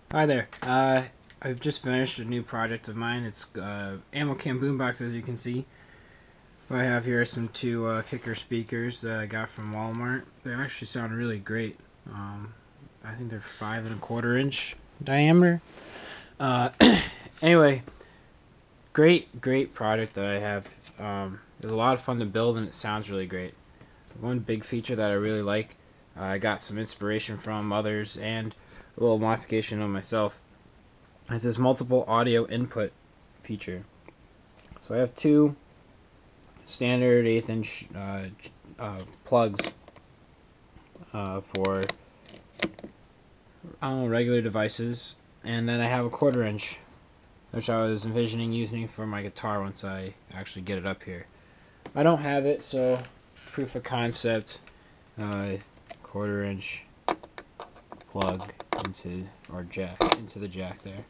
Hi there. I've just finished a new project of mine. It's Ammo Cam Boombox, as you can see. What I have here are some two kicker speakers that I got from Walmart. They actually sound really great. I think they're 5 1/4 inch diameter. Uh, anyway, great product that I have. It was a lot of fun to build and it sounds really great. One big feature that I really like, I got some inspiration from others and a little modification on myself. It's this multiple audio input feature. So I have two standard 1/8 inch plugs for regular devices, and then I have a 1/4 inch, which I was envisioning using for my guitar once I actually get it up here. I don't have it, so proof of concept, 1/4 inch plug into the jack there.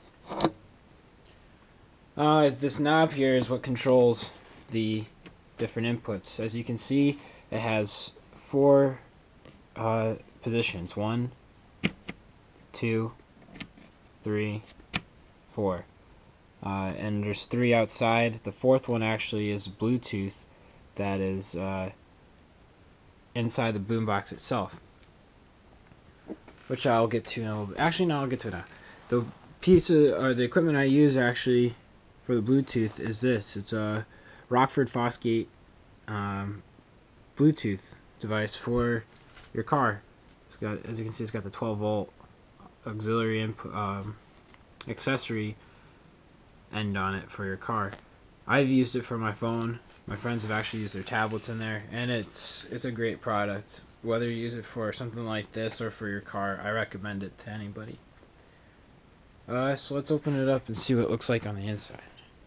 This knob here is what controls the different inputs. As you can see, it has four positions: 1, 2, 3, 4. And there's 3 outside. The fourth one actually is Bluetooth that is inside the boombox itself, which I'll get to now. Actually, no, I'll get to it now. The the equipment I use actually for the Bluetooth is this. It's a Rockford Fosgate Bluetooth device for your car. It's got, as you can see, it's got the 12-volt auxiliary input accessory end on it for your car. I've used it for my phone. My friends have actually used their tablets in there, and it's a great product. Whether you use it for something like this or for your car, I recommend it to anybody. So let's open it up and see what it looks like on the inside.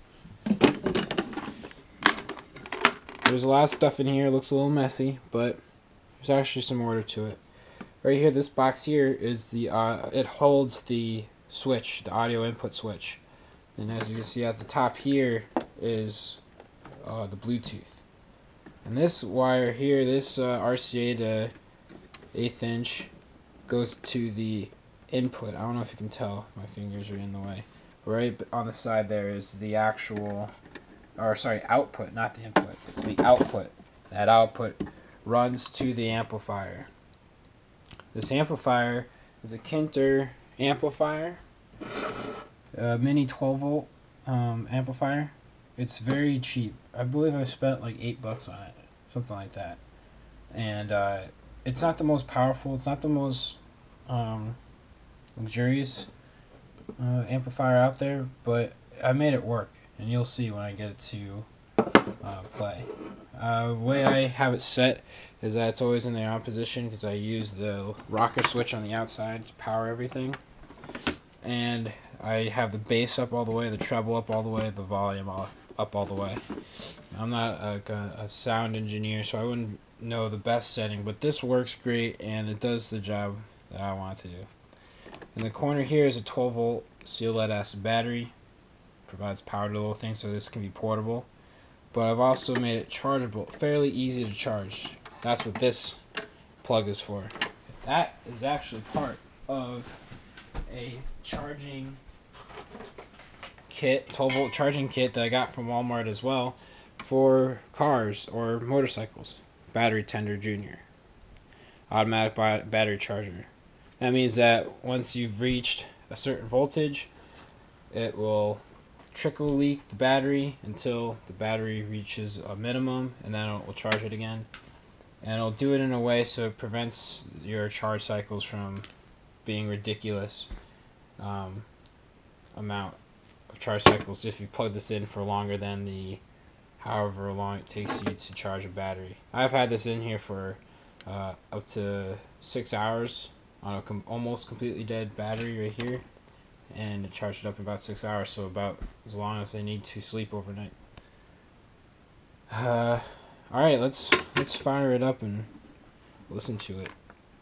There's a lot of stuff in here. It looks a little messy, but there's actually some order to it. Right here, this box here is the it holds the switch, the audio input switch, and as you can see at the top here is the Bluetooth. And this wire here, this RCA to 1/8 inch, goes to the input. I don't know if you can tell if my fingers are in the way. Right on the side there is the actual, or sorry, output, not the input. It's the output. That output runs to the amplifier. This amplifier is a Kinter amplifier, a mini 12-volt amplifier. It's very cheap. I believe I spent like $8 on it, something like that. And it's not the most powerful. It's not the most luxurious amplifier out there, but I made it work, and you'll see when I get it to play. The way I have it set is that it's always in the on position because I use the rocker switch on the outside to power everything, and I have the bass up all the way, the treble up all the way, the volume up all the way. I'm not a sound engineer, so I wouldn't know the best setting, but this works great and it does the job that I want it to do. In the corner here is a 12-volt seal lead acid battery. Provides power to the little thing, so this can be portable. But I've also made it chargeable, fairly easy to charge. That's what this plug is for. That is actually part of a charging kit, 12-volt charging kit that I got from Walmart as well for cars or motorcycles. Battery Tender Junior. Automatic battery charger. That means that once you've reached a certain voltage, it will trickle leak the battery until the battery reaches a minimum, and then it will charge it again. And it'll do it in a way so it prevents your charge cycles from being ridiculous amount of charge cycles if you plug this in for longer than the however long it takes you to charge a battery. I've had this in here for up to 6 hours on a almost completely dead battery right here, and it charged it up in about 6 hours, so about as long as I need to sleep overnight. All right, let's fire it up and listen to it.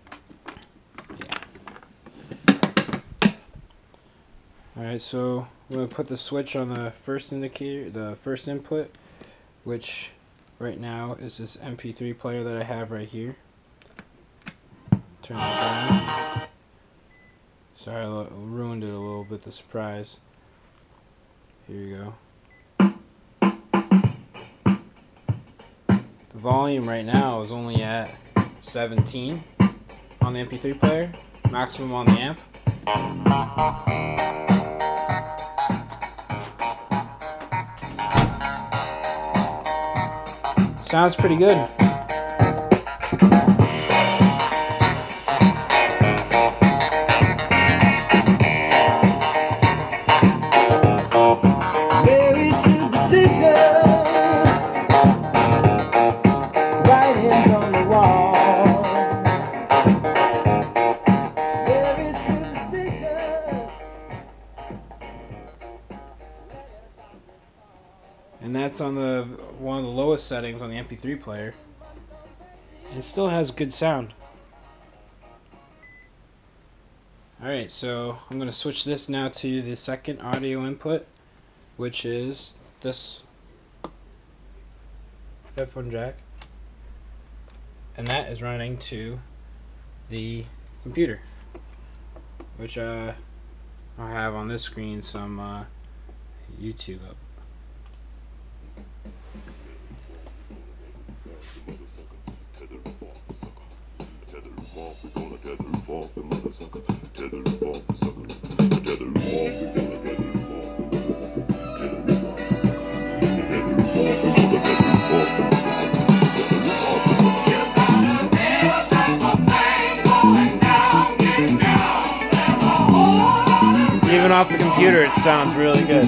Yeah. All right, so I'm gonna put the switch on the first indicator, the first input, which right now is this MP3 player that I have right here. Turn it on. Sorry, I ruined it a little bit, the surprise. Here you go. The volume right now is only at 17 on the MP3 player, maximum on the amp. Sounds pretty good. And that's on the one of the lowest settings on the MP3 player. And it still has good sound. Alright, so I'm going to switch this now to the second audio input, which is this headphone jack. And that is running to the computer, which I have on this screen some YouTube up. Even off the computer, it sounds really good.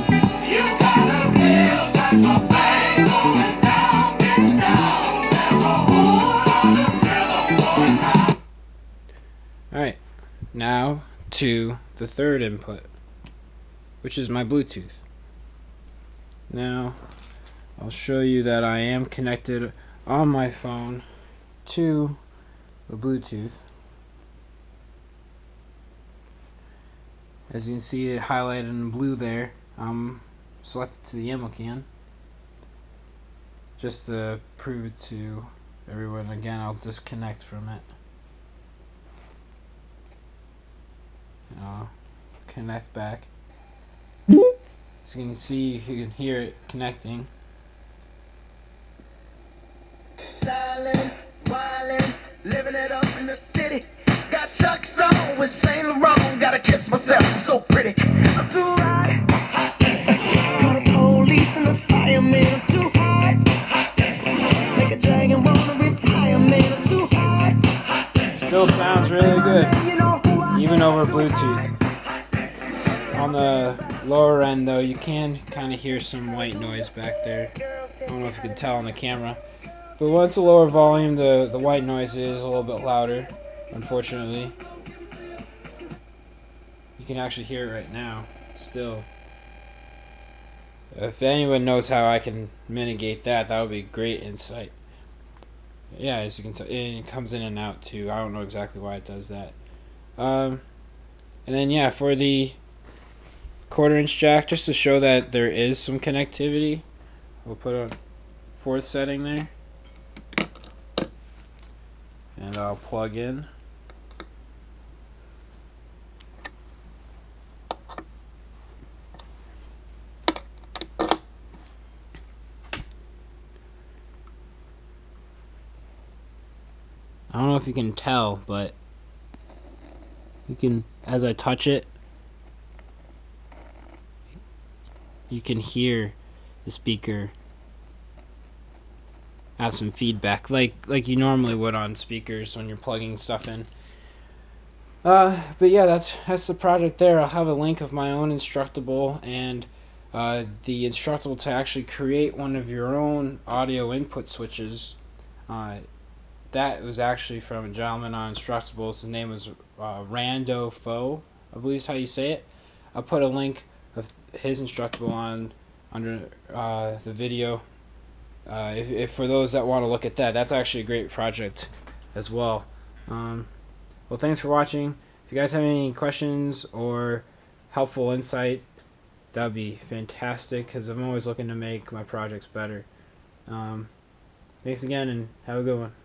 Alright, now to the third input, which is my Bluetooth. Now, I'll show you that I am connected on my phone to the Bluetooth. As you can see it highlighted in blue there, I'm selected to the ammo can. Just to prove it to everyone again, I'll disconnect from it. Connect back. So you can see, you can hear it connecting. Silent, wildin', living it up in the city. Got Chuck's on with Saint Laurent. Gotta kiss myself, I'm so pretty. I'm too hot. Got a police and a fireman. I'm too hot. Make a dragon wanna retire, man. I'm too hot. Still sounds really good, even over Bluetooth. On the lower end though, you can kind of hear some white noise back there. I don't know if you can tell on the camera. But once the lower volume, the white noise is a little bit louder, unfortunately. You can actually hear it right now, still. If anyone knows how I can mitigate that, that would be great insight. Yeah, as you can tell, it comes in and out too. I don't know exactly why it does that. And then yeah, for the 1/4" jack, just to show that there is some connectivity, we'll put a 4th setting there. And I'll plug in. I don't know if you can tell, but you can, as I touch it, you can hear the speaker have some feedback, like you normally would on speakers when you're plugging stuff in. But yeah, that's the project there. I'll have a link of my own Instructable and the Instructable to actually create one of your own audio input switches. That was actually from a gentleman on Instructables. His name was Rando Fo, I believe is how you say it. I'll put a link of his Instructable on under the video. If for those that want to look at that, that's actually a great project as well. Well, thanks for watching. If you guys have any questions or helpful insight, that would be fantastic, because I'm always looking to make my projects better. Thanks again, and have a good one.